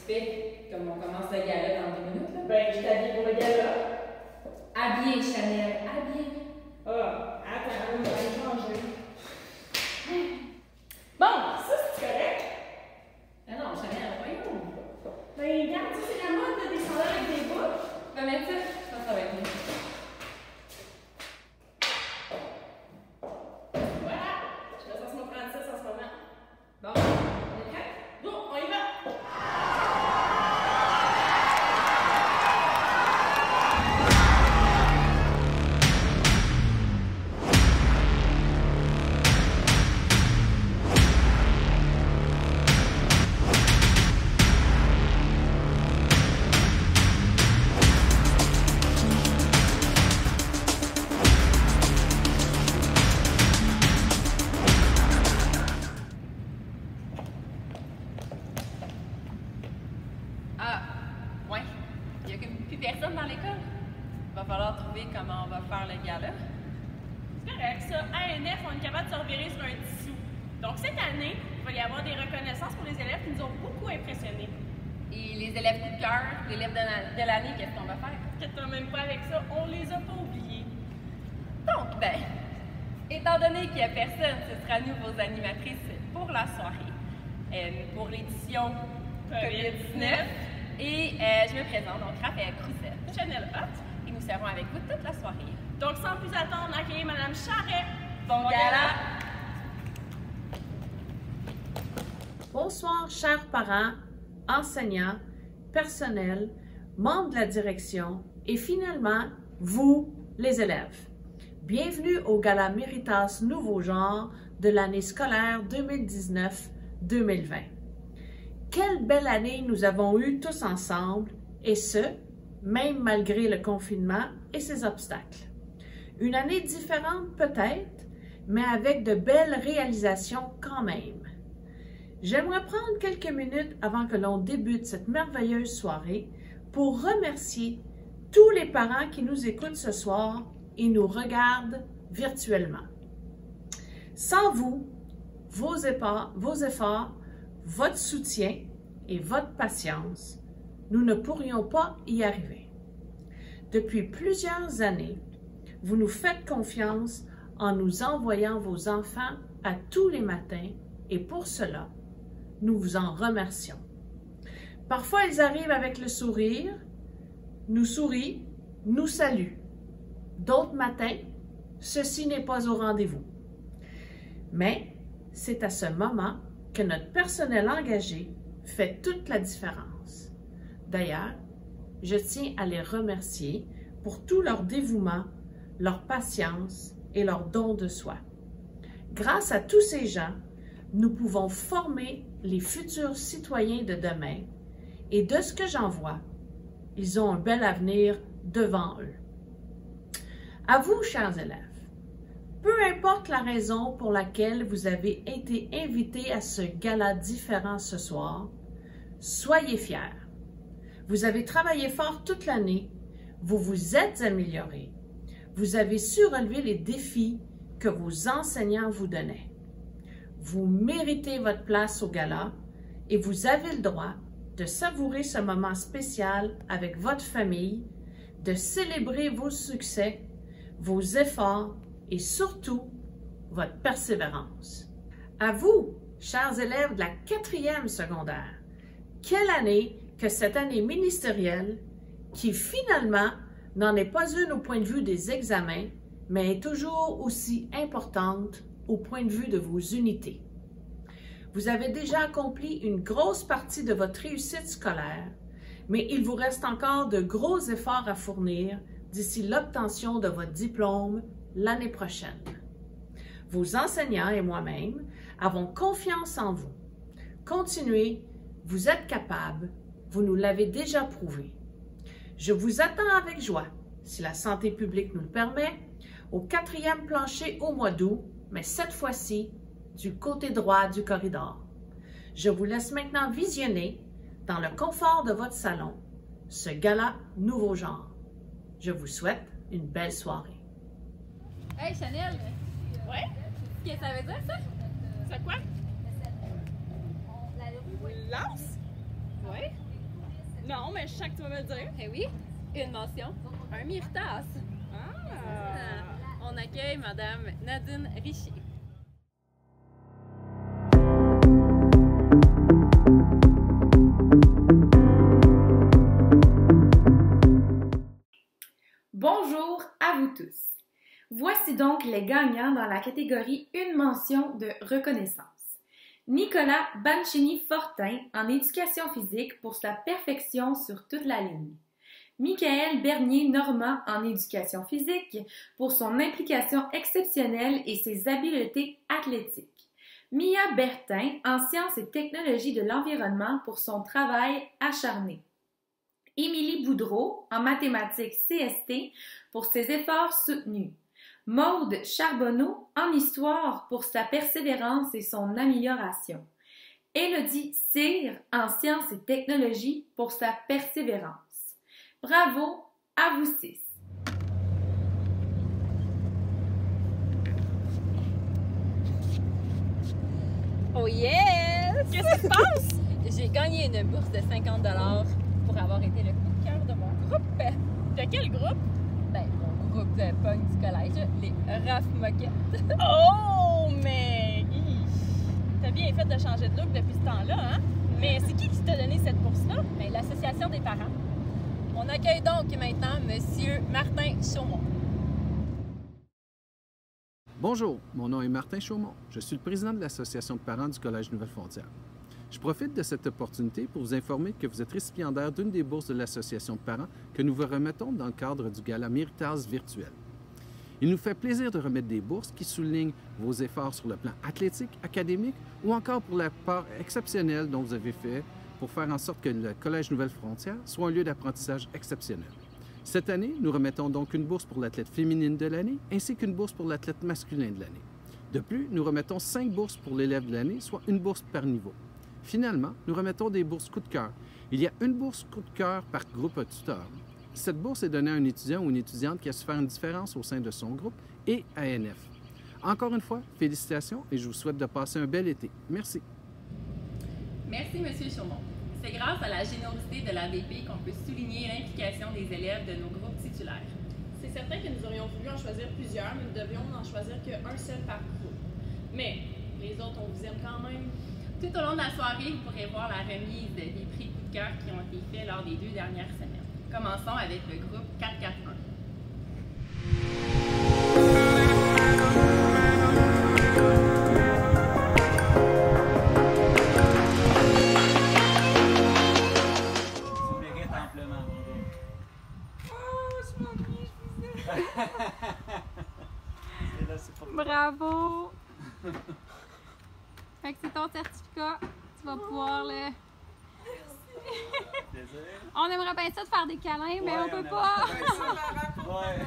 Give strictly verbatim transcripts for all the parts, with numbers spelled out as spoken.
fais comme on commence le gala dans deux minutes? Là? Ben, je t'habille pour le gala. Habillé, Chanel, habillé. Ah, attends, on va aller changer. Bon, ça, c'est correct? Ah non, Chanel, voyons. Ben, regarde, ça, c'est la mode de descendre avec des boucles. Je vais mettre ça, je pense que ça va être mieux. Voilà, je suis censée me prendre ça en ce moment. Bon, on est prêt? Bon, on y va! Ah, ouais. Il n'y a plus personne dans l'école. Il va falloir trouver comment on va faire le gala. C'est correct, ça. A N F, on est capable de se revirer sur un tissu. Donc, cette année, il va y avoir des reconnaissances pour les élèves qui nous ont beaucoup impressionnés. Et les élèves coup de cœur, l'élève de l'année, qu'est-ce qu'on va faire? Inquiète-toi même pas avec ça, on les a pas oubliés. Donc, ben, étant donné qu'il n'y a personne, ce sera nous, vos animatrices, pour la soirée, euh, pour l'édition COVID dix-neuf. Et euh, je me présente, donc Raphaël Croussel, Chanel Hot. et nous serons avec vous toute la soirée. Donc, sans plus attendre, accueillez Madame Charret. Bon gala! Bonsoir, chers parents, enseignants, personnel, membres de la direction et finalement, vous, les élèves. Bienvenue au Gala Méritas Nouveau Genre de l'année scolaire deux mille dix-neuf deux mille vingt. Quelle belle année nous avons eue tous ensemble, et ce, même malgré le confinement et ses obstacles. Une année différente peut-être, mais avec de belles réalisations quand même. J'aimerais prendre quelques minutes avant que l'on débute cette merveilleuse soirée pour remercier tous les parents qui nous écoutent ce soir et nous regardent virtuellement. Sans vous, vos efforts, vos efforts, votre soutien et votre patience, nous ne pourrions pas y arriver. Depuis plusieurs années, vous nous faites confiance en nous envoyant vos enfants à tous les matins et pour cela, nous vous en remercions. Parfois, ils arrivent avec le sourire, nous sourient, nous saluent. D'autres matins, ceci n'est pas au rendez-vous. Mais c'est à ce moment que notre personnel engagé fait toute la différence. D'ailleurs, je tiens à les remercier pour tout leur dévouement, leur patience et leur don de soi. Grâce à tous ces gens, nous pouvons former les futurs citoyens de demain et de ce que j'en vois, ils ont un bel avenir devant eux. À vous, chers élèves, peu importe la raison pour laquelle vous avez été invités à ce gala différent ce soir, soyez fiers. Vous avez travaillé fort toute l'année, vous vous êtes améliorés, vous avez su relever les défis que vos enseignants vous donnaient. Vous méritez votre place au gala et vous avez le droit de savourer ce moment spécial avec votre famille, de célébrer vos succès, vos efforts et surtout votre persévérance. À vous, chers élèves de la quatrième secondaire, quelle année que cette année ministérielle qui finalement n'en est pas une au point de vue des examens, mais est toujours aussi importante au point de vue de vos unités. Vous avez déjà accompli une grosse partie de votre réussite scolaire, mais il vous reste encore de gros efforts à fournir d'ici l'obtention de votre diplôme l'année prochaine. Vos enseignants et moi-même avons confiance en vous. Continuez, vous êtes capables, vous nous l'avez déjà prouvé. Je vous attends avec joie, si la santé publique nous le permet, au quatrième plancher au mois d'août, mais cette fois-ci, du côté droit du corridor. Je vous laisse maintenant visionner, dans le confort de votre salon, ce gala nouveau genre. Je vous souhaite une belle soirée. Hey Chanel! Ouais? Qu'est-ce que ça veut dire ça? C'est quoi? Lance? Ouais? ben je sais que tu vas me le dire. Eh oui, une mention, un méritas. Ah! On accueille Madame Nadine Richier. Bonjour à vous tous. Voici donc les gagnants dans la catégorie Une mention de reconnaissance. Nicolas Banchini-Fortin en éducation physique pour sa perfection sur toute la ligne. Michael Bernier-Normand en éducation physique pour son implication exceptionnelle et ses habiletés athlétiques. Mia Bertin en sciences et technologies de l'environnement pour son travail acharné. Émilie Boudreau en mathématiques C S T pour ses efforts soutenus. Maude Charbonneau en histoire pour sa persévérance et son amélioration. Élodie Cyr en sciences et technologies pour sa persévérance. Bravo à vous six! Oh yes! Qu'est-ce qui se passe? J'ai gagné une bourse de cinquante dollars pour avoir été le coup de cœur de mon groupe. De quel groupe? Ben, mon groupe de punk du collège, les Raf Moquettes. Oh, mais hi, t'as bien fait de changer de look depuis ce temps-là, hein? Mais c'est qui qui t'a donné cette bourse-là? Ben, l'association des parents. On accueille donc maintenant Monsieur Martin Chaumont. Bonjour, mon nom est Martin Chaumont. Je suis le président de l'Association de parents du Collège Nouvelle-Frontière. Je profite de cette opportunité pour vous informer que vous êtes récipiendaire d'une des bourses de l'Association de parents que nous vous remettons dans le cadre du gala Méritas virtuel. Il nous fait plaisir de remettre des bourses qui soulignent vos efforts sur le plan athlétique, académique ou encore pour la part exceptionnelle dont vous avez fait pour faire en sorte que le Collège Nouvelle-Frontière soit un lieu d'apprentissage exceptionnel. Cette année, nous remettons donc une bourse pour l'athlète féminine de l'année ainsi qu'une bourse pour l'athlète masculin de l'année. De plus, nous remettons cinq bourses pour l'élève de l'année, soit une bourse par niveau. Finalement, nous remettons des bourses coup de cœur. Il y a une bourse coup de cœur par groupe tuteur. Cette bourse est donnée à un étudiant ou une étudiante qui a su faire une différence au sein de son groupe et A N F. Encore une fois, félicitations et je vous souhaite de passer un bel été. Merci. Merci, Monsieur Chaumont. C'est grâce à la générosité de l'A D P qu'on peut souligner l'implication des élèves de nos groupes titulaires. C'est certain que nous aurions voulu en choisir plusieurs, mais nous devions n'en choisir qu'un seul par groupe. Mais les autres, on vous aime quand même. Tout au long de la soirée, vous pourrez voir la remise des prix coup de cœur qui ont été faits lors des deux dernières semaines. Commençons avec le groupe quatre quatre un. Tu mérites amplement. Oh, je m'ennuie, je vous aime. C'est là, c'est pour Bravo! Fait que c'est ton certificat. Tu vas pouvoir le. plaisir. On aimerait bien ça de faire des câlins, mais Ouais, on peut on pas. Ouais.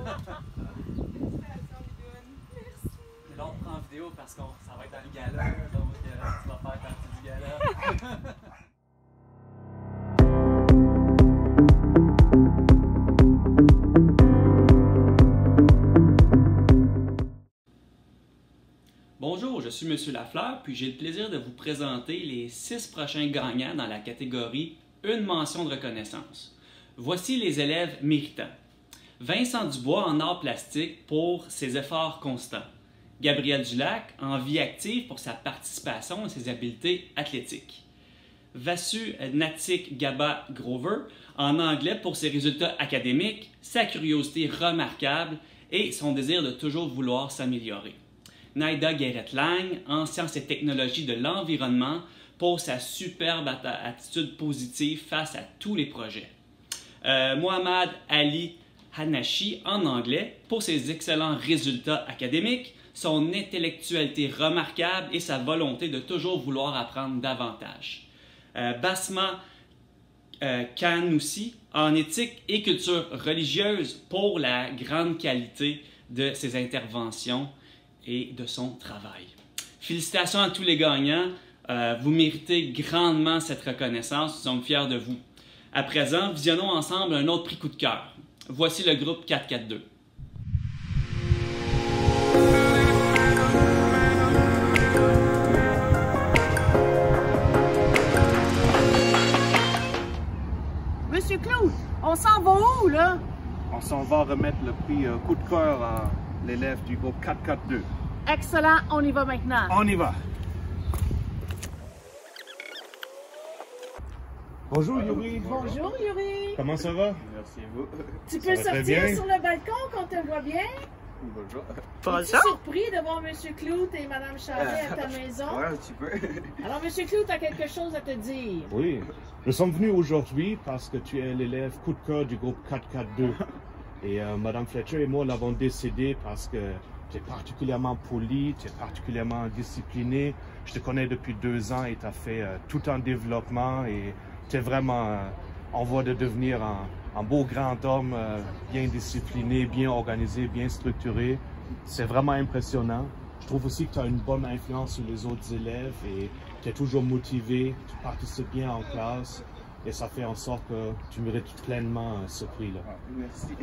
Merci. Et là, on prend en vidéo parce que ça va être dans le gala. Donc, euh, tu vas faire partie du gala. Bonjour, je suis Monsieur Lafleur, puis j'ai le plaisir de vous présenter les six prochains gagnants dans la catégorie Une mention de reconnaissance. Voici les élèves méritants. Vincent Dubois en art plastique pour ses efforts constants. Gabriel Dulac en vie active pour sa participation et ses habiletés athlétiques. Vasu Natik Gaba Grover en anglais pour ses résultats académiques, sa curiosité remarquable et son désir de toujours vouloir s'améliorer. Naïda Guéret-Lang en sciences et technologies de l'environnement pour sa superbe attitude positive face à tous les projets. Euh, Mohamed Ali Hanashi en anglais pour ses excellents résultats académiques, son intellectualité remarquable et sa volonté de toujours vouloir apprendre davantage. Euh, Basma euh, Kanoussi en éthique et culture religieuse pour la grande qualité de ses interventions et de son travail. Félicitations à tous les gagnants. Euh, vous méritez grandement cette reconnaissance. Nous sommes fiers de vous. À présent, visionnons ensemble un autre prix coup de cœur. Voici le groupe quatre quatre deux. on s'en va remettre le prix euh, coup de cœur à l'élève du groupe quatre quatre deux. Excellent, on y va maintenant. On y va. Bonjour Yuri. Bonjour Yuri. Comment ça va? Merci à vous. Tu Ça peux va très sortir bien. sur le balcon quand on te voit bien? Bonjour. Es-tu surpris de voir M. Clout et Mme Charret à ta maison? Ouais, un petit peu. Alors, M. Clout a quelque chose à te dire. Oui, nous sommes venus aujourd'hui parce que tu es l'élève coup de cœur du groupe quatre quatre deux. Et euh, Mme Fletcher et moi l'avons décidé parce que tu es particulièrement poli, tu es particulièrement discipliné. Je te connais depuis deux ans et tu as fait euh, tout un développement et tu es vraiment euh, en voie de devenir un, un beau grand homme, euh, bien discipliné, bien organisé, bien structuré. C'est vraiment impressionnant. Je trouve aussi que tu as une bonne influence sur les autres élèves et tu es toujours motivé, tu participes bien en classe et ça fait en sorte que tu mérites pleinement euh, ce prix-là. Ah, merci.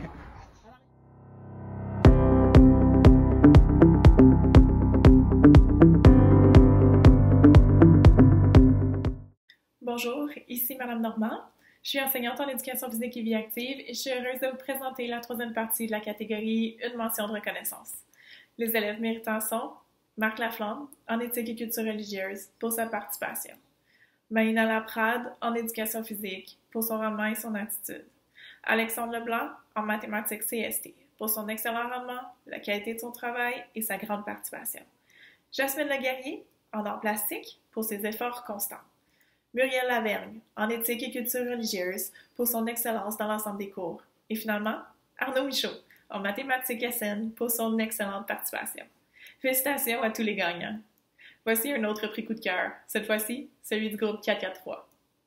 Bonjour, ici Madame Normand. Je suis enseignante en éducation physique et vie active et je suis heureuse de vous présenter la troisième partie de la catégorie Une mention de reconnaissance. Les élèves méritants sont Marc Laflamme, en éthique et culture religieuse, pour sa participation. Maïna Laprade, en éducation physique, pour son rendement et son attitude. Alexandre Leblanc, en mathématiques C S T, pour son excellent rendement, la qualité de son travail et sa grande participation. Jasmine Leguerrier, en arts plastiques, pour ses efforts constants. Muriel Lavergne, en éthique et culture religieuse, pour son excellence dans l'ensemble des cours. Et finalement, Arnaud Michaud, en mathématiques S N, pour son excellente participation. Félicitations à tous les gagnants. Voici un autre prix coup de cœur, cette fois-ci, celui du groupe quatre quatre trois.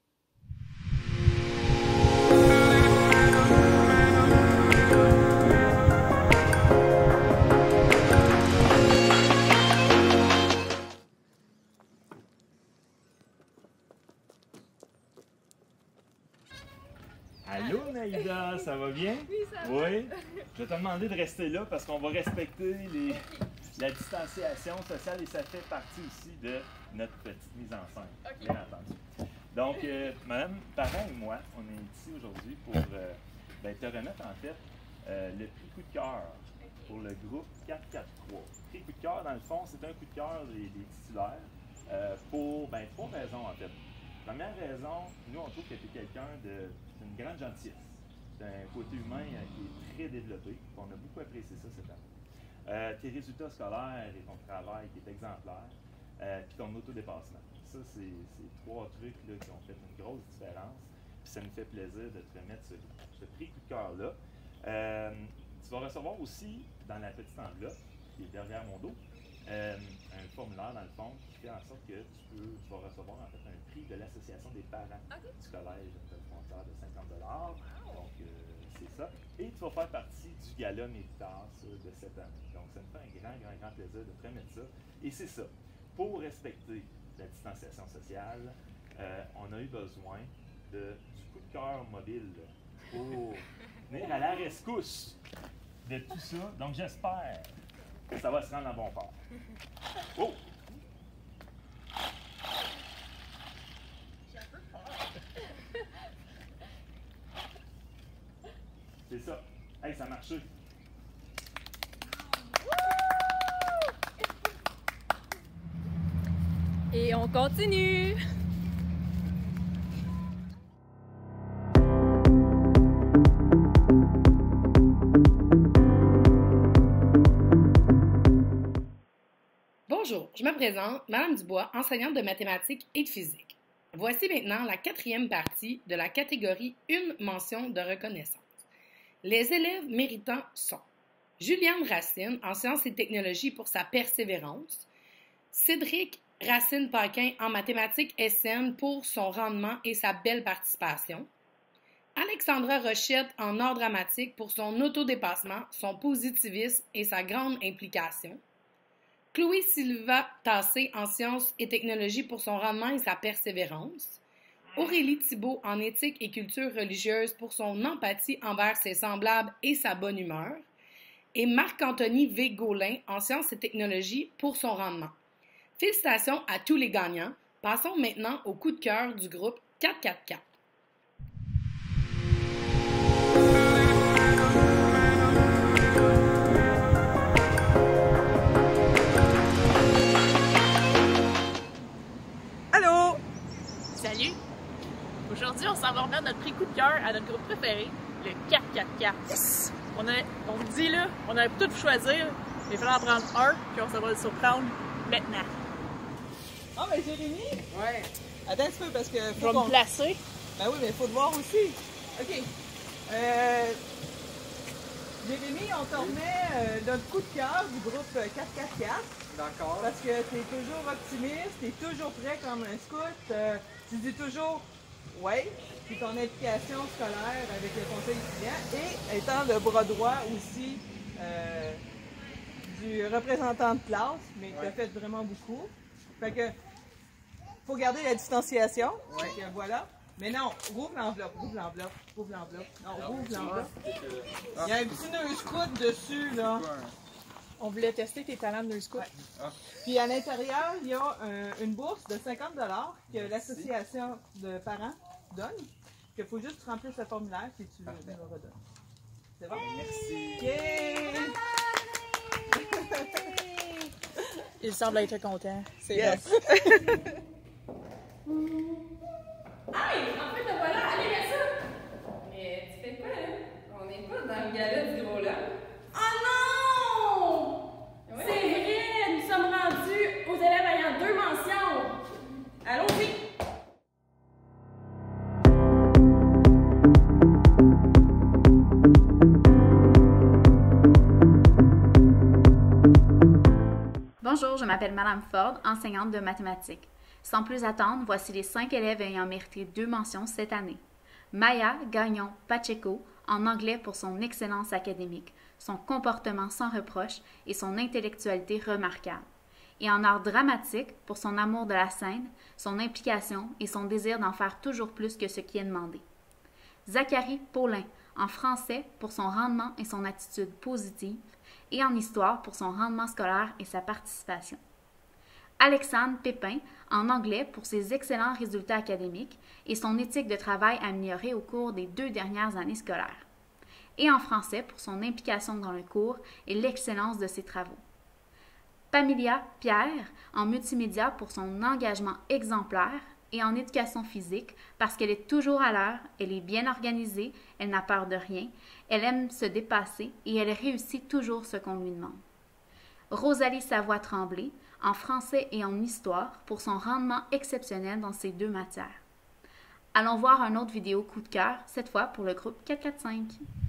Allô Naïda, ça va bien? Oui, ça va. Oui? Je vais te demander de rester là parce qu'on va respecter les, la distanciation sociale et ça fait partie aussi de notre petite mise en scène, Okay. bien entendu. Donc, euh, Madame Parent et moi, on est ici aujourd'hui pour euh, ben, te remettre en fait euh, le prix coup de cœur pour le groupe quatre quatre trois. Le prix coup de cœur, dans le fond, c'est un coup de cœur des, des titulaires euh, pour ben, trois raisons en fait. Première raison, nous on trouve que tu es quelqu'un de d'une grande gentillesse. C'est un côté humain euh, qui est très développé. On a beaucoup apprécié ça cette année. Euh, tes résultats scolaires et ton travail qui est exemplaire, euh, puis ton autodépassement. Ça, c'est trois trucs là, qui ont fait une grosse différence. Puis ça nous fait plaisir de te remettre ce, ce prix coup de cœur-là. Euh, tu vas recevoir aussi, dans la petite enveloppe qui est derrière mon dos, euh, un formulaire dans le fond qui fait en sorte que tu, peux, tu vas recevoir en fait un prix de l'Association des parents okay. du Collège Nouvelle-Frontière de cinquante dollars. Wow. Donc, euh, c'est ça. Et tu vas faire partie du gala Méritas de cette année. Donc, ça me fait un grand, grand, grand plaisir de te remettre ça. Et c'est ça. Pour respecter la distanciation sociale, euh, on a eu besoin de, du coup de cœur mobile pour venir à la rescousse de tout ça. Donc, j'espère que ça va se rendre en bon port. Oh! J'ai un peu peur. C'est ça. Hey, ça a marché. Et on continue. Bonjour, je me présente, Madame Dubois, enseignante de mathématiques et de physique. Voici maintenant la quatrième partie de la catégorie Une mention de reconnaissance. Les élèves méritants sont Juliane Racine, en sciences et technologies pour sa persévérance, Cédric Racine-Paquin, en mathématiques S N pour son rendement et sa belle participation, Alexandra Rochette, en art dramatique pour son autodépassement, son positivisme et sa grande implication, Chloé Silva Tassé, en sciences et technologies pour son rendement et sa persévérance, Aurélie Thibault, en éthique et culture religieuse pour son empathie envers ses semblables et sa bonne humeur, et Marc-Anthony V. Gaulin, en sciences et technologies pour son rendement. Félicitations à tous les gagnants. Passons maintenant au coup de cœur du groupe quatre quatre quatre. Aujourd'hui, on s'en va remettre notre prix coup de cœur à notre groupe préféré, le quatre quatre quatre. Yes! On, a, on vous dit là, on a tout choisir, mais il fallait en prendre un, puis on s'en va le surprendre maintenant. Ah, mais Jérémy? Ouais. Attends un petit peu parce que. Je vais me placer. Ben oui, mais il faut te voir aussi. OK. Euh. Jérémy, on te remet euh, notre coup de cœur du groupe quatre quatre quatre. D'accord. Parce que tu es toujours optimiste, tu es toujours prêt comme un scout. Euh, tu dis toujours ouais, puis ton implication scolaire avec le conseil étudiant et étant le bras droit aussi euh, du représentant de classe, mais tu as fait vraiment beaucoup. Fait que faut garder la distanciation. Ouais. Fait que voilà. Mais non, rouvre l'enveloppe, rouvre l'enveloppe, rouvre l'enveloppe. Non, rouvre l'enveloppe. Il y a un petit nœud scout dessus, là. On voulait tester tes talents de nœud scout. Ouais. Puis à l'intérieur, il y a un, une bourse de cinquante dollars que l'association de parents donne. Il faut juste remplir ce formulaire et tu le redonnes. C'est bon? Merci. Yeah! Il semble être content. C'est yes. Hey! En fait, le voilà! Allez, mets ça! Mais tu fais quoi, là? On n'est pas dans le gala du gros là. Oh non! Ouais. C'est vrai! Nous sommes rendus aux élèves ayant deux mentions! Allons-y! Bonjour, je m'appelle Madame Ford, enseignante de mathématiques. Sans plus attendre, voici les cinq élèves ayant mérité deux mentions cette année. Maya Gagnon Pacheco, en anglais pour son excellence académique, son comportement sans reproche et son intellectualité remarquable. Et en art dramatique pour son amour de la scène, son implication et son désir d'en faire toujours plus que ce qui est demandé. Zachary Paulin, en français pour son rendement et son attitude positive, et en histoire pour son rendement scolaire et sa participation. Alexandre Pépin, en anglais pour ses excellents résultats académiques et son éthique de travail améliorée au cours des deux dernières années scolaires. Et en français pour son implication dans le cours et l'excellence de ses travaux. Pamilia Pierre, en multimédia pour son engagement exemplaire et en éducation physique parce qu'elle est toujours à l'heure, elle est bien organisée, elle n'a peur de rien, elle aime se dépasser et elle réussit toujours ce qu'on lui demande. Rosalie Savoie-Tremblay, en français et en histoire, pour son rendement exceptionnel dans ces deux matières. Allons voir un autre vidéo coup de cœur, cette fois pour le groupe quatre quatre cinq.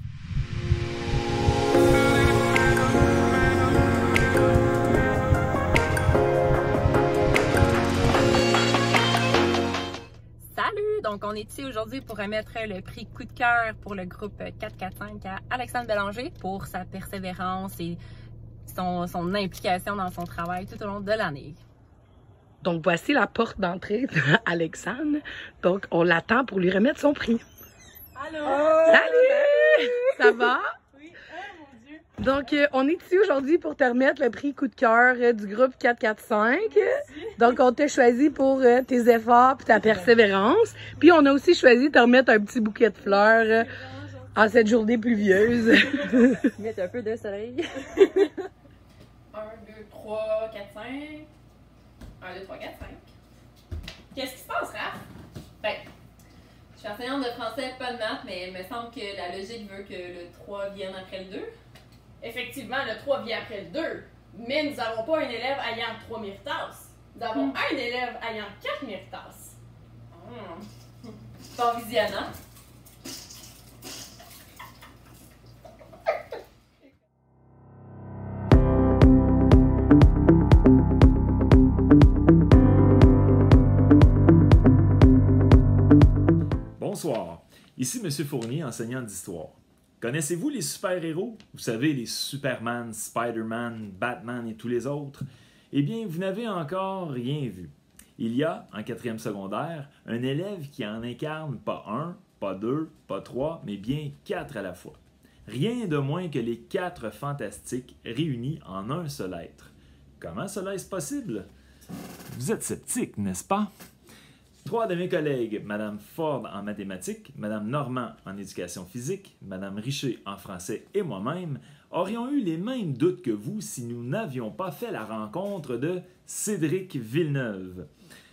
Salut! Donc, on est ici aujourd'hui pour remettre le prix coup de cœur pour le groupe quatre quatre cinq à Alexandre Bélanger pour sa persévérance et son, son implication dans son travail tout au long de l'année. Donc, voici la porte d'entrée d'Alexandre. Donc, on l'attend pour lui remettre son prix. Allô! Salut! Ça va? Oui, oh mon Dieu! Donc, euh, on est ici aujourd'hui pour te remettre le prix coup de cœur euh, du groupe quatre quatre cinq. Merci. Donc, on t'a choisi pour euh, tes efforts et ta persévérance. Puis, on a aussi choisi de te remettre un petit bouquet de fleurs euh, en cette journée pluvieuse. Mettre un peu de soleil. un, deux, trois, quatre, cinq. un, deux, trois, quatre, cinq. Qu'est-ce qui se passe, Raph? Ben, je suis enseignante de français, pas de maths, mais il me semble que la logique veut que le trois vienne après le deux. Effectivement, le trois vient après le deux, mais nous n'avons pas un élève ayant trois méritas. Nous avons mm. un élève ayant quatre méritas. Mmh. Pas visionnant. Bonsoir, ici M. Fournier, enseignant d'histoire. Connaissez-vous les super-héros? Vous savez, les Superman, Spider-Man, Batman et tous les autres? Eh bien, vous n'avez encore rien vu. Il y a, en quatrième secondaire, un élève qui en incarne pas un, pas deux, pas trois, mais bien quatre à la fois. Rien de moins que les quatre fantastiques réunis en un seul être. Comment cela est-ce possible? Vous êtes sceptique, n'est-ce pas? Trois de mes collègues, Mme Ford en mathématiques, Mme Normand en éducation physique, Mme Richer en français et moi-même, aurions eu les mêmes doutes que vous si nous n'avions pas fait la rencontre de Cédric Villeneuve.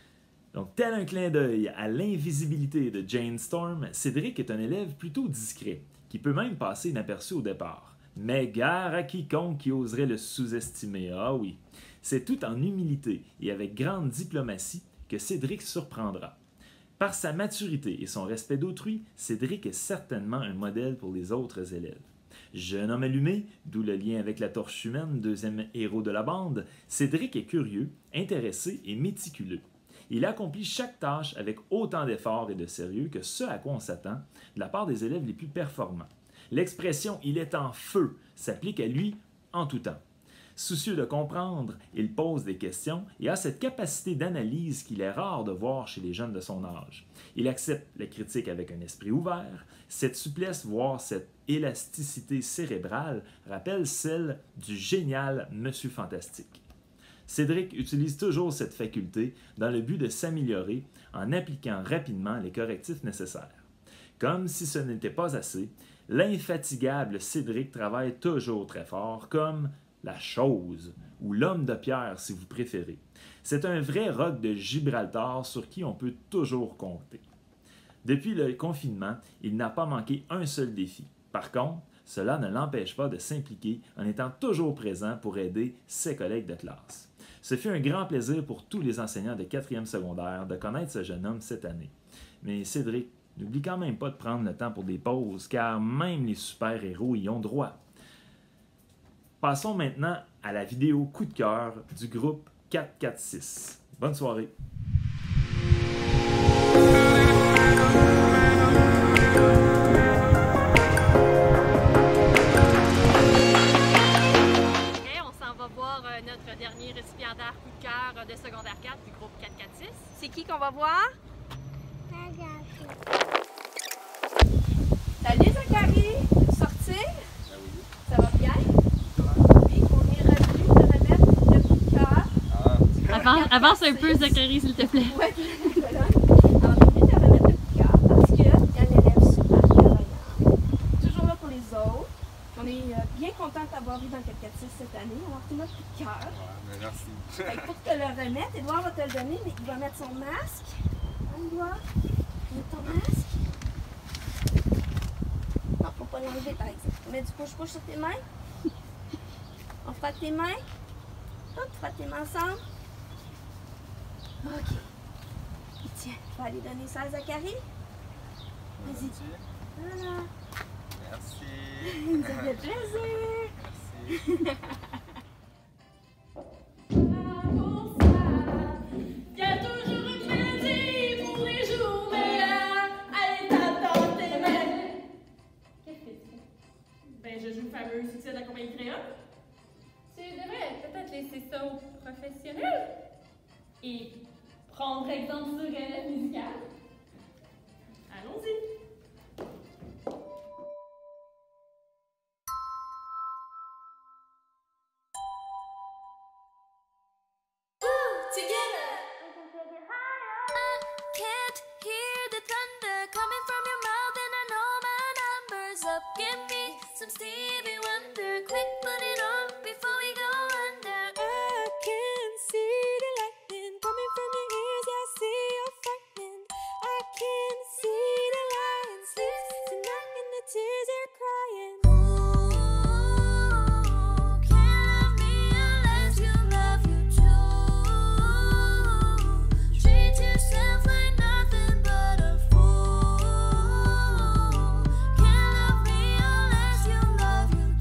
Donc, tel un clin d'œil à l'invisibilité de Jane Storm, Cédric est un élève plutôt discret, qui peut même passer inaperçu au départ. Mais gare à quiconque qui oserait le sous-estimer, ah oui. C'est tout en humilité et avec grande diplomatie que Cédric surprendra. Par sa maturité et son respect d'autrui, Cédric est certainement un modèle pour les autres élèves. Jeune homme allumé, d'où le lien avec la torche humaine, deuxième héros de la bande, Cédric est curieux, intéressé et méticuleux. Il accomplit chaque tâche avec autant d'efforts et de sérieux que ce à quoi on s'attend de la part des élèves les plus performants. L'expression « il est en feu » s'applique à lui en tout temps. Soucieux de comprendre, il pose des questions et a cette capacité d'analyse qu'il est rare de voir chez les jeunes de son âge. Il accepte la critique avec un esprit ouvert. Cette souplesse, voire cette élasticité cérébrale, rappelle celle du génial Monsieur Fantastique. Cédric utilise toujours cette faculté dans le but de s'améliorer en appliquant rapidement les correctifs nécessaires. Comme si ce n'était pas assez, l'infatigable Cédric travaille toujours très fort, comme la chose, ou l'homme de pierre si vous préférez. C'est un vrai roc de Gibraltar sur qui on peut toujours compter. Depuis le confinement, il n'a pas manqué un seul défi. Par contre, cela ne l'empêche pas de s'impliquer en étant toujours présent pour aider ses collègues de classe. Ce fut un grand plaisir pour tous les enseignants de quatrième secondaire de connaître ce jeune homme cette année. Mais Cédric, n'oublie quand même pas de prendre le temps pour des pauses, car même les super-héros y ont droit. Passons maintenant à la vidéo coup de cœur du groupe quatre quatre six. Bonne soirée! Notre dernier récipiendaire coup de cœur de secondaire quatre du groupe quatre quatre six. C'est qui qu'on va voir? Salut Zachary! Sortir? Ben oui. Ça va bien? Oui, on est revenu te remettre le coup de cœur. Ah. Avance, avance un peu Zachary s'il te plaît. Ouais, voilà. Alors, on est venu te remettre le coup de cœur parce qu'il y a un élève super travaillant, toujours là pour les autres. On est euh, bien content de t'avoir vu dans le quatre quatre six cette année. Alors, tu notre coup de cœur. Ouais, mais merci. Fait que pour te le remettre, Edouard va te le donner, mais il va mettre son masque. Hein, Edouard? Mets ton masque. Non, faut pas l'enlever par exemple. Mets du push-push sur tes mains. On frotte tes mains. Hop, frotte tes mains ensemble. Ok. Et tiens, tu vas aller donner ça à Zachary. Vas-y. Voilà. Merci. Ça fait plaisir. Merci. Il y a toujours un crédit pour les jours meilleurs. Allez, tape dans tes mains. Qu'est-ce que tu fais? Ben, je joue le fameux succès de la compagnie créole. Tu devrais peut-être laisser ça aux professionnels et prendre exemple sur élève musical. Allons-y. Give me some Stevie Wonder, quick put it on before we go under. I can see the lightning coming from your ears, yeah, I see you're frightened. I can see the lion sleep tonight and the tears are crying. Ooh, can't love me unless you love you too. Treat yourself like nothing but a fool. Can't love me unless you love you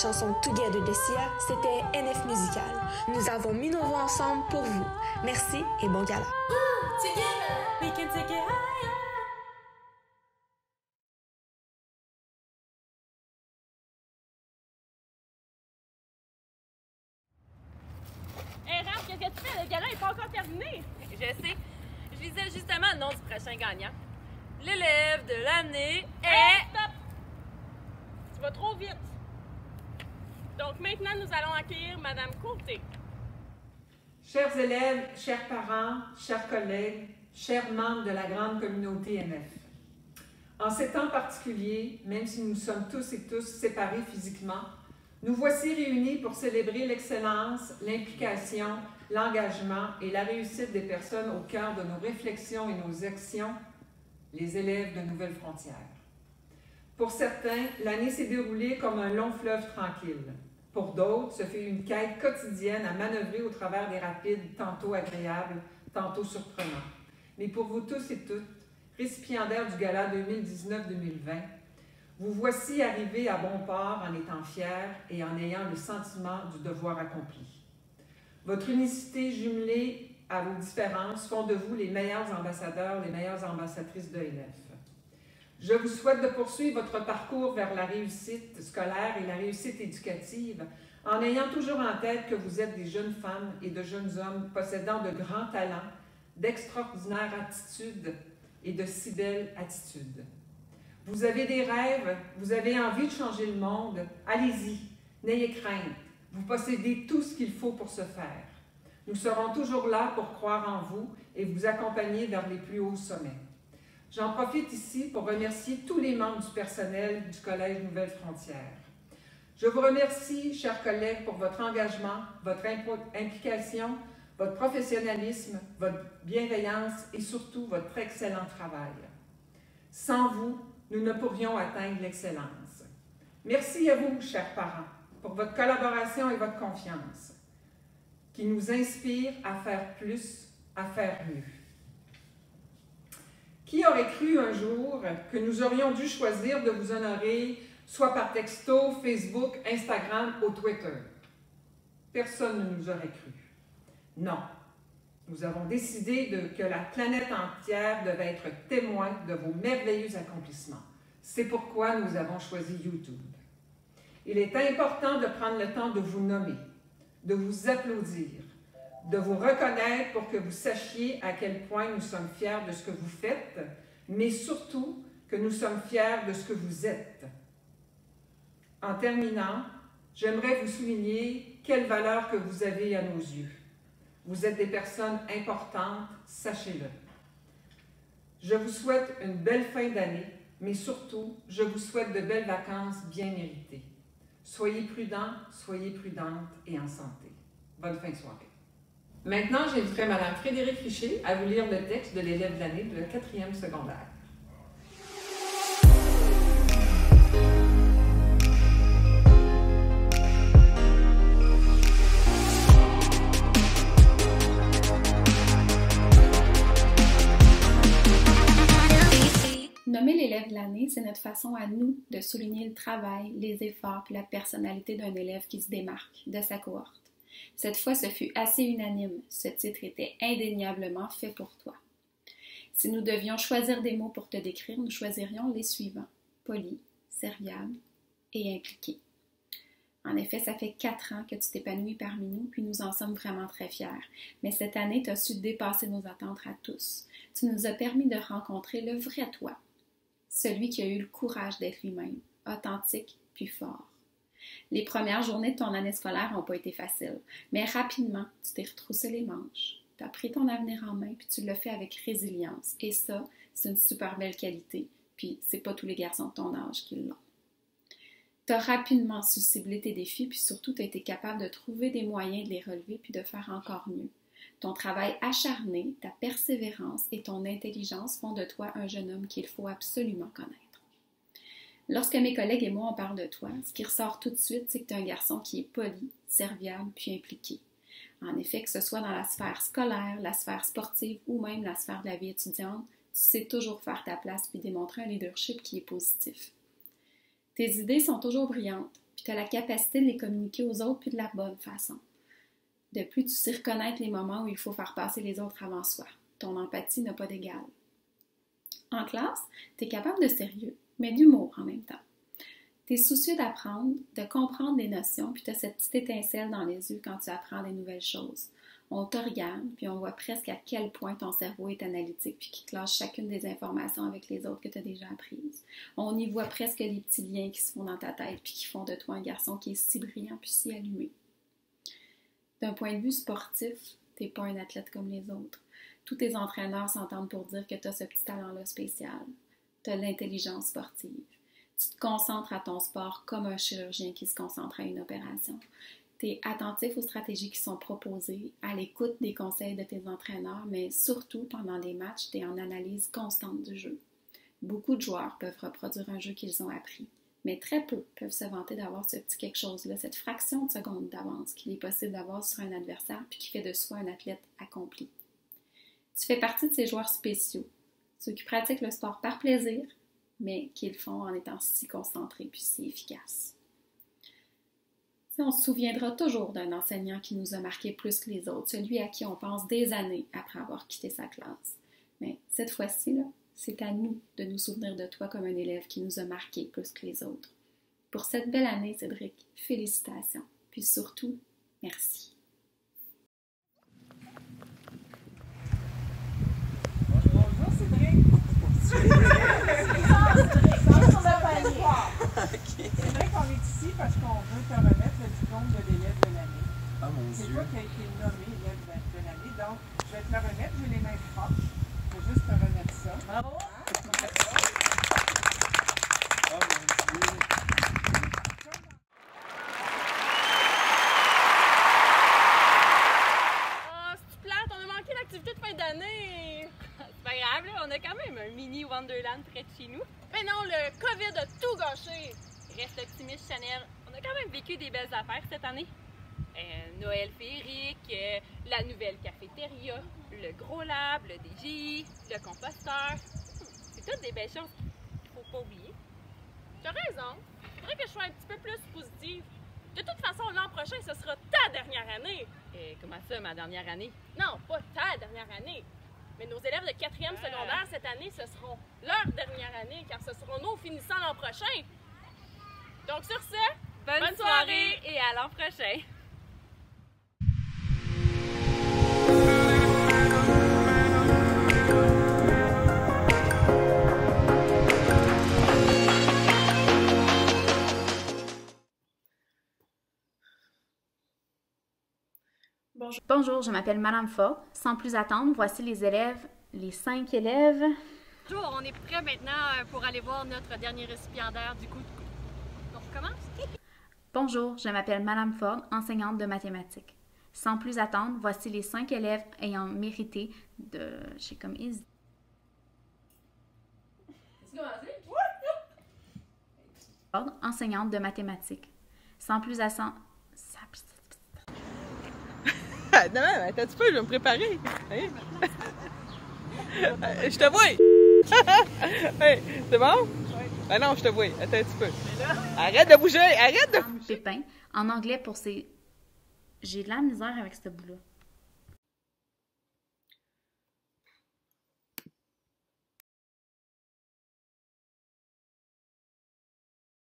chanson Together de Sia, c'était N F Musical. Nous avons mis nos voix ensemble pour vous. Merci et bon gala. Together, we can take it higher. Hey Raph, qu'est-ce que tu fais? Le gala n'est pas encore terminé. Je sais. Je lisais justement le nom du prochain gagnant. L'élève de l'année est... Hey, stop! Tu vas trop vite. Donc maintenant, nous allons accueillir Madame Côté. Chers élèves, chers parents, chers collègues, chers membres de la grande communauté N F. En ces temps particuliers, même si nous sommes tous et tous séparés physiquement, nous voici réunis pour célébrer l'excellence, l'implication, l'engagement et la réussite des personnes au cœur de nos réflexions et nos actions, les élèves de Nouvelle Frontière. Pour certains, l'année s'est déroulée comme un long fleuve tranquille. Pour d'autres, ce fut une quête quotidienne à manœuvrer au travers des rapides, tantôt agréables, tantôt surprenants. Mais pour vous tous et toutes, récipiendaires du Gala deux mille dix-neuf deux mille vingt, vous voici arrivés à bon port en étant fiers et en ayant le sentiment du devoir accompli. Votre unicité jumelée à vos différences font de vous les meilleurs ambassadeurs, les meilleures ambassadrices de N F. Je vous souhaite de poursuivre votre parcours vers la réussite scolaire et la réussite éducative en ayant toujours en tête que vous êtes des jeunes femmes et de jeunes hommes possédant de grands talents, d'extraordinaires aptitudes et de si belles attitudes. Vous avez des rêves, vous avez envie de changer le monde, allez-y, n'ayez crainte, vous possédez tout ce qu'il faut pour ce faire. Nous serons toujours là pour croire en vous et vous accompagner vers les plus hauts sommets. J'en profite ici pour remercier tous les membres du personnel du Collège Nouvelle Frontière. Je vous remercie, chers collègues, pour votre engagement, votre implication, votre professionnalisme, votre bienveillance et surtout votre excellent travail. Sans vous, nous ne pourrions atteindre l'excellence. Merci à vous, chers parents, pour votre collaboration et votre confiance, qui nous inspire à faire plus, à faire mieux. Qui aurait cru un jour que nous aurions dû choisir de vous honorer soit par texto, Facebook, Instagram ou Twitter? Personne ne nous aurait cru. Non. Nous avons décidé de, que la planète entière devait être témoin de vos merveilleux accomplissements. C'est pourquoi nous avons choisi YouTube. Il est important de prendre le temps de vous nommer, de vous applaudir, de vous reconnaître pour que vous sachiez à quel point nous sommes fiers de ce que vous faites, mais surtout que nous sommes fiers de ce que vous êtes. En terminant, j'aimerais vous souligner quelle valeur que vous avez à nos yeux. Vous êtes des personnes importantes, sachez-le. Je vous souhaite une belle fin d'année, mais surtout, je vous souhaite de belles vacances bien méritées. Soyez prudents, soyez prudentes et en santé. Bonne fin de soirée. Maintenant, j'inviterai Mme Frédérique Richer à vous lire le texte de l'élève de l'année de la quatrième secondaire. Nommer l'élève de l'année, c'est notre façon à nous de souligner le travail, les efforts et la personnalité d'un élève qui se démarque de sa cohorte. Cette fois, ce fut assez unanime. Ce titre était indéniablement fait pour toi. Si nous devions choisir des mots pour te décrire, nous choisirions les suivants: poli, serviable et impliqué. En effet, ça fait quatre ans que tu t'épanouis parmi nous, puis nous en sommes vraiment très fiers. Mais cette année, tu as su dépasser nos attentes à tous. Tu nous as permis de rencontrer le vrai toi, celui qui a eu le courage d'être lui-même, authentique puis fort. Les premières journées de ton année scolaire n'ont pas été faciles, mais rapidement, tu t'es retroussé les manches. Tu as pris ton avenir en main, puis tu l'as fait avec résilience. Et ça, c'est une super belle qualité, puis c'est pas tous les garçons de ton âge qui l'ont. Tu as rapidement su cibler tes défis, puis surtout, tu as été capable de trouver des moyens de les relever, puis de faire encore mieux. Ton travail acharné, ta persévérance et ton intelligence font de toi un jeune homme qu'il faut absolument connaître. Lorsque mes collègues et moi on parle de toi, ce qui ressort tout de suite, c'est que tu es un garçon qui est poli, serviable puis impliqué. En effet, que ce soit dans la sphère scolaire, la sphère sportive ou même la sphère de la vie étudiante, tu sais toujours faire ta place puis démontrer un leadership qui est positif. Tes idées sont toujours brillantes, puis tu as la capacité de les communiquer aux autres, puis de la bonne façon. De plus, tu sais reconnaître les moments où il faut faire passer les autres avant soi. Ton empathie n'a pas d'égal. En classe, tu es capable de sérieux, mais d'humour en même temps. Tu es soucieux d'apprendre, de comprendre des notions, puis tu as cette petite étincelle dans les yeux quand tu apprends des nouvelles choses. On te regarde, puis on voit presque à quel point ton cerveau est analytique, puis qu'il classe chacune des informations avec les autres que tu as déjà apprises. On y voit presque les petits liens qui se font dans ta tête, puis qui font de toi un garçon qui est si brillant, puis si allumé. D'un point de vue sportif, tu n'es pas un athlète comme les autres. Tous tes entraîneurs s'entendent pour dire que tu as ce petit talent-là spécial. Tu as l'intelligence sportive. Tu te concentres à ton sport comme un chirurgien qui se concentre à une opération. Tu es attentif aux stratégies qui sont proposées, à l'écoute des conseils de tes entraîneurs, mais surtout, pendant les matchs, tu es en analyse constante du jeu. Beaucoup de joueurs peuvent reproduire un jeu qu'ils ont appris, mais très peu peuvent se vanter d'avoir ce petit quelque chose-là, cette fraction de seconde d'avance qu'il est possible d'avoir sur un adversaire puis qui fait de soi un athlète accompli. Tu fais partie de ces joueurs spéciaux, ceux qui pratiquent le sport par plaisir, mais qui le font en étant si concentrés puis si efficaces. On se souviendra toujours d'un enseignant qui nous a marqué plus que les autres, celui à qui on pense des années après avoir quitté sa classe. Mais cette fois-ci, là, c'est à nous de nous souvenir de toi comme un élève qui nous a marqué plus que les autres. Pour cette belle année, Cédric, félicitations. Puis surtout, merci. Bonjour Cédric. Cédric, on est ici parce qu'on veut te remettre le diplôme de l'élève de l'année. Ah mon C'est Dieu. toi qui as été nommé élève de l'année, donc je vais te le remettre, j'ai les mains propres. Je vais juste te remettre ça. Bravo! Oh mon Dieu. Oh, c'est plate, on a manqué l'activité de fin d'année. C'est pas grave, là, on a quand même un mini Wonderland près de chez nous. Mais non, le COVID a tout gâché. Reste optimiste, Chanel. On a quand même vécu des belles affaires cette année. Euh, Noël féerique, euh, la nouvelle cafétéria, le gros lab, le D J I, le composteur. C'est toutes des belles choses qu'il faut pas oublier. T'as raison. Faudrait que je sois un petit peu plus positive. De toute façon, l'an prochain, ce sera ta dernière année. Et comment ça, ma dernière année? Non, pas ta dernière année. Mais nos élèves de quatrième secondaire cette année, ce seront leur dernière année, car ce seront nos finissants l'an prochain. Donc sur ce, bonne, bonne soirée et à l'an prochain. Bonjour. Bonjour, je m'appelle Madame Ford. Sans plus attendre, voici les élèves, les cinq élèves. Bonjour, on est prêts maintenant pour aller voir notre dernier récipiendaire du coup de coup. Donc, on commence? Bonjour, je m'appelle Madame Ford, enseignante de mathématiques. Sans plus attendre, voici les cinq élèves ayant mérité de... Je sais comme ils... Ford, enseignante de mathématiques. Sans plus attendre... Non, non, attends un petit peu, je vais me préparer. Hein? Euh, je te vois! Hey, c'est bon? Oui. Ah non, je te vois. Attends un petit peu. Arrête de bouger! Arrête de bouger! Pépin, en anglais pour ses... J'ai de la misère avec ce bout-là.